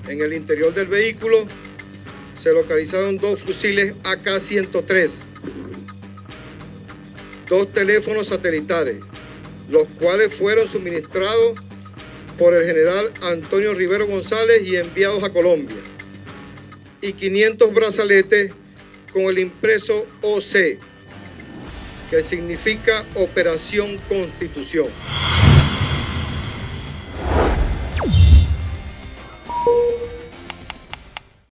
En el interior del vehículo se localizaron 2 fusiles AK-103, 2 teléfonos satelitales, los cuales fueron suministrados por el general Antonio Rivero González y enviados a Colombia, y 500 brazaletes con el impreso OC, que significa Operación Constitución.